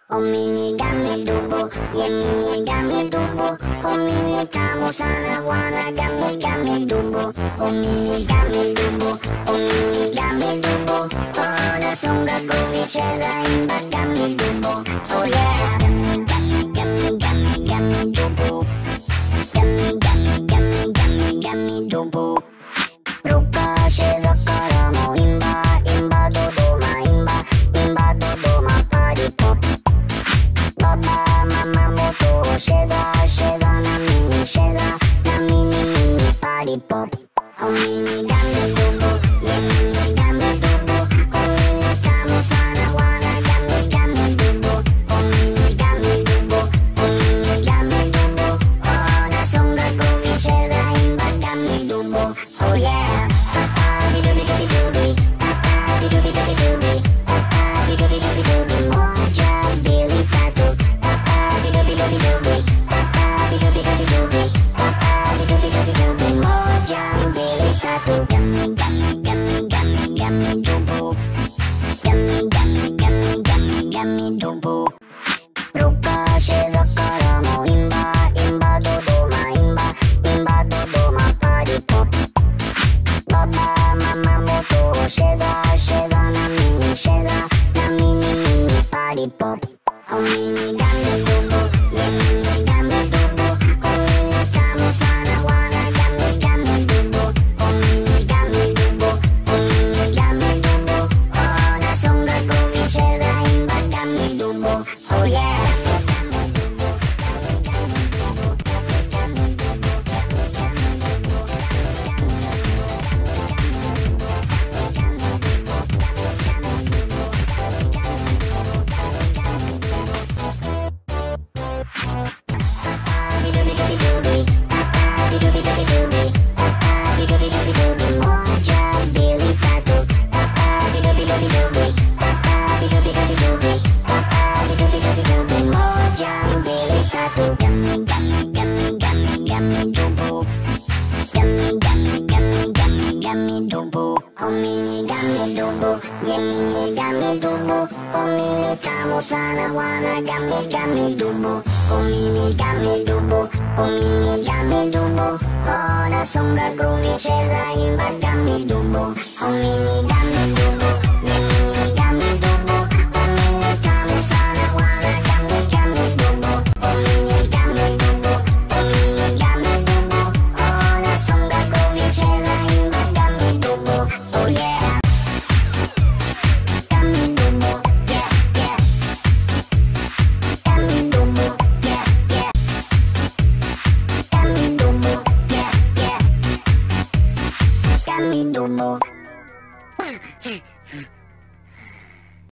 O minigami dubo, yeah minigami dubo. O mini tamu sana wana gami gami dubo. O minigami dubo, o minigami dubo. Oh nasonga kuvicheza imba gami dubo. Oh yeah, gami gami gami gami gami dubo. Gami gami gami gami gami dubo. Ruka cheza karamo imba imba dodoma imba imba dodoma party pop. Baba mama moto cheza cheza na mini mini party pop. Oh mini gami dubo, yeah mini gami dubo. Oh mini tamu sana wana gami gami dubo. Oh mini gami dubo, oh mini gami dubo. Oh nasonga kuvicheza imba gami dubo. Oh yeah. Ruka cheza karamo imba imba dodoma imba imba dodoma party pop. Baba mama moto cheza cheza na mini mini party pop. Oh mini gami dubo, yeah mini gami dubo. Oh mini tamu sana wana gami gami dubo. Oh mini gami dubo, oh mini gami dubo. Oh nasonga kuvicheza imba gami dubo. Oh yeah. O mini gami dubo, yeah mini gami dubo. O mini tamu sana wana gami gami dubo. O mini gami dubo, o mini gami dubo. Oh nasonga kuvicheza imba gami dubo. O mini gami dubo.